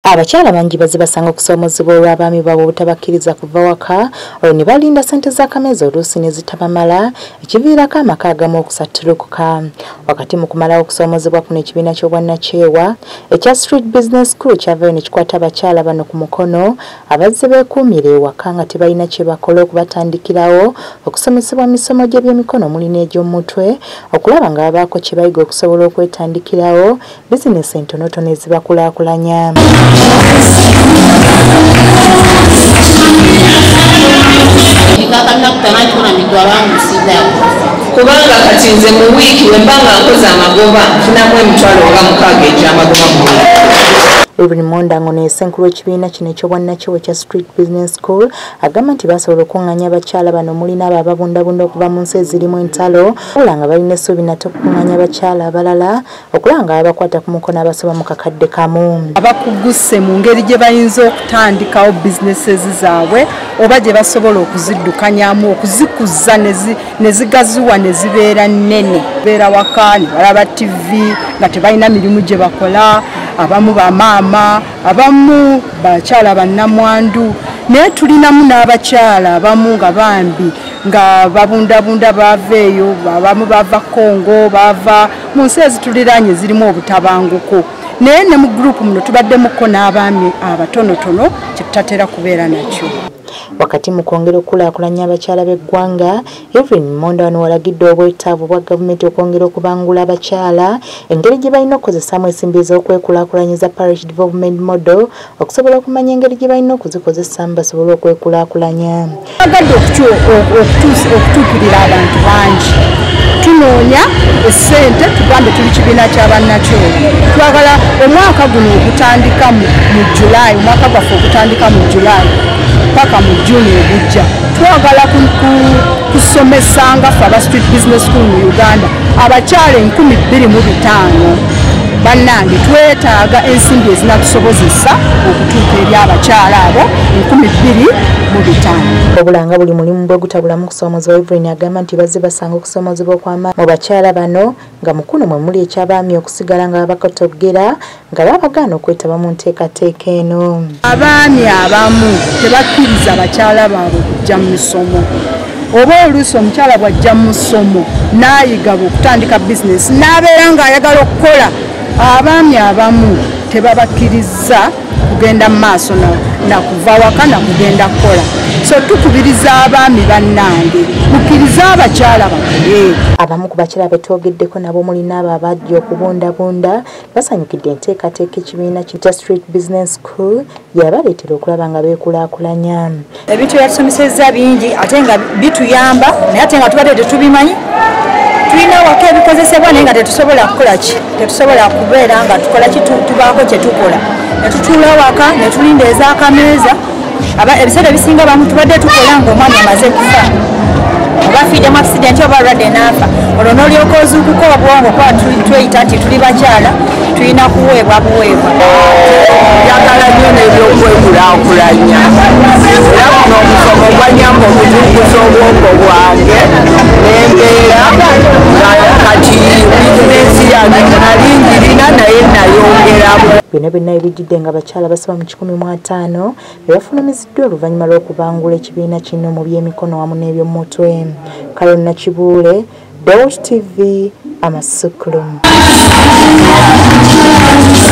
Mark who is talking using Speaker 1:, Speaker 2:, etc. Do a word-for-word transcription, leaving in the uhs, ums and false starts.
Speaker 1: Abakyala bangi bazibasanga okusoomozebwa olw'abaami baabwe obutabakkiriza kuva waka olwo ne balinda ssente z'akamezi oluusi ne zitabamala ekiviirako amaka agamu okusattulukuka. Wakati mu kumalawo okusoomozebwa kuno ekibiina ky'obwannakyewa ekya Street Business School kyavayo ne kikwata abakyala bano ku mukono abazze beekuumira ewaka nga tebalina kye bakola okubatandikirawo okusomesebwa misomo gy'ebyemikono omuli n'egy'omutwe okulaba nga babaako kye bayiga okusobola okwetandikirawo bizinesi entonotono ezibakulaakulanya.
Speaker 2: Kubanga kati nze mu wiiki wembanga nkoze amagoba nfunamu emitwalo nga mukaaga egy'amagoba mu
Speaker 1: Ruben Mondango n'essenkulu w'ekibiina kino eky'obwannakyewa ekya Street Business School agamba nti basobola okuŋŋaanya abakyala bano omuli n'abo ababundabunda okuva mu nsi ezirimu entalo wabula nga balina essuubi nate okukuŋŋaanya abakyala abalala okulaba nga babakwata ku mukono abasoba mu kakadde kamu.
Speaker 3: Abakugusse mu ngeri gye bayinza okutandikawo bizinesezi zaabwe oba gye basobola okuziddukanyamu okuzikuza ne zigaziwa ne zibeera nnene. Beera waka ne balaba ttivi nga tebalina mirimu gye bakola, abamu bamaama, abamu bakyala bannamwandu, naye tulinamu n'abakyala abamu nga bambi nga babundabunda bava eyo, abamu bava Kongo, bava mu nsi ezituliraanye zirimu obutabanguko. Naye ne mu gurupu muno tubaddemukko n'abaami abatonotono kye tutatera kubeera nakyo.
Speaker 1: Wakati mu kwongera okukulaakulanya abakyala b'eggwanga, Evelyn Monda wano walagidde obwetaavu bwa gavumenti okwongera okubangula abakyala engeri gye balina okukozesaamu ensimbi ez'okwekulaakulanyiza parish development model okusobola okumanya engeri gye balina okuzikozesaamu basobole okwekulaakulanya.
Speaker 3: Agadde okutuukirira abantu bangi. Tunoonya essente tugambe tuli kibiina ky'abannakyewa. Twagala omwaka guno ogutandika mu July, omwaka gwaffe ogutandika mu July paka mu Juni ogujja. Twagala kusomesanga aba Street Business School mu Uganda abakyala enkumi bbiri mu bitaano. Bannange twetaaga ensimbi ezinakusobozesa okutuuka eri abakyala abo enkumi bbiri mu bitaano.
Speaker 1: Obulanga buli mulimu bwe gutabulamu okusoomozebwa. Evelyn agamba nti bazze basanga okusoomozebwa okw'amaanyi mu bakyala bano nga mukuno mwe muli eky'abaami okusigala nga babakotogera nga babagaana okwetaba mu nteekateeka eno.
Speaker 3: Abaami abamu tebakkiriza bakyala baabwe kujja mu misomo. Oba oluusi omukyala bw'ajja mu ssomo n'ayiga okutandika bizinesi n'abeera ng'ayagala okukola, abaami abamu tebabakkiriza kugenda mu maaso na kuva waka na kugenda kukola. So tukubiriza abaami bannange mukkiriza abakyala bakole.
Speaker 1: Abamu ku bakyala betwogeddeko nabo muli n'abo abajja okubundabunda basanyukidde enteekateeka ekibiina kitya Street Business School yabaleetera okulaba nga beekulaakulanya.
Speaker 4: Ebintu byatusomesezza bingi ate nga bituyamba naye ate nga tubadde tetubimanyi. Tulina waka ebikozesebwa naye nga tetusobola kukola ki, tetusobola kubeera nga tukola ki tubaako kye tukola. Ne tutuula waka ne tulinda ez'akameeza. Ebiseera ebisinga bamu tubadde tukola ng'omwana amaze kufa. Oba afiidde mu accident oba alwadde n'afa. Olwo n'olyoka ozuukuka obwongo kuba tweyita nti tuli bakyala tulina kuweebwa buweebwa.
Speaker 2: Njagala nnyo n'ebyokwekulakulanya. Era kuno omusomo gwanyamba okuzuukusa obwongo bwange n'embeera kati bizinensi yange nali njirina naye nayongeramu.
Speaker 1: Byonna byonna ebijjidde nga abakyala basaba mu kikumi mu ataano be bafulumiziddwa oluvannyuma lw'okubangula ekibiina kino mu by'emikono wamu n'eby'omutwe. Carol Nakibuule, Dot T V, Amasukulu.